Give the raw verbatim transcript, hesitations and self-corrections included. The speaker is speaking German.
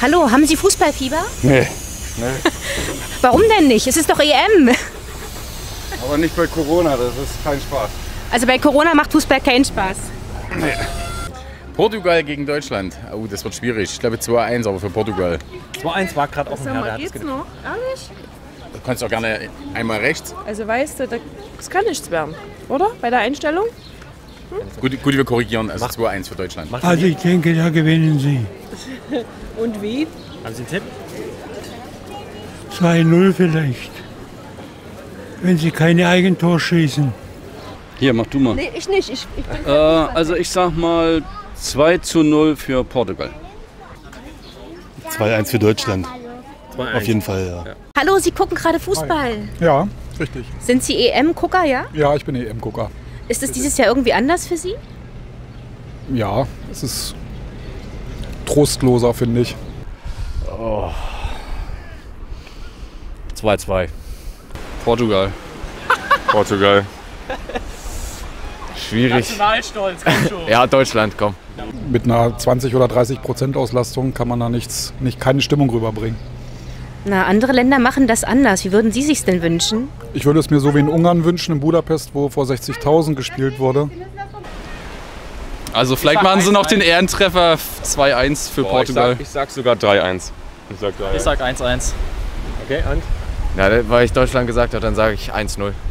Hallo, haben Sie Fußballfieber? Nee. Nee. Warum denn nicht? Es ist doch E M. Aber nicht bei Corona, das ist kein Spaß. Also bei Corona macht Fußball keinen Spaß. Nee. Portugal gegen Deutschland. Oh, das wird schwierig. Ich glaube zwei eins, aber für Portugal. zwei eins war gerade auch ein Herr, der hat es Geht's noch? Ehrlich? Du kannst doch gerne einmal rechts. Also weißt du, das kann nichts werden, oder? Bei der Einstellung? Gut, gut, wir korrigieren. Also zwei eins für Deutschland. Also ich denke, da gewinnen Sie. Und wie? Haben Sie einen Tipp? zwei null vielleicht. Wenn Sie keine Eigentor schießen. Hier, mach du mal. Nee, ich nicht. Ich, ich bin Äh, also ich sag mal zwei zu null für Portugal. zwei eins für Deutschland. zwei eins. Auf jeden Fall, ja. Ja. Hallo, Sie gucken gerade Fußball. Ja, richtig. Sind Sie E M-Gucker, ja? Ja, ich bin E M-Gucker. Ist es dieses Jahr irgendwie anders für Sie? Ja, es ist trostloser, finde ich. Oh. zwei zwei. Portugal. Portugal. Schwierig. Nationalstolz, komm schon. Ja, Deutschland, komm. Mit einer zwanzig oder dreißig Prozent Auslastung kann man da nichts, nicht, keine Stimmung rüberbringen. Na, andere Länder machen das anders. Wie würden Sie sich's denn wünschen? Ich würde es mir so wie in Ungarn wünschen, in Budapest, wo vor sechzigtausend gespielt wurde. Also vielleicht machen sie noch den Ehrentreffer zwei eins für Boah, Portugal. Ich sag, ich sag sogar drei eins. Ich sag drei eins. Ich sag eins eins. Okay, und? Ja, weil ich Deutschland gesagt habe, dann sage ich eins null.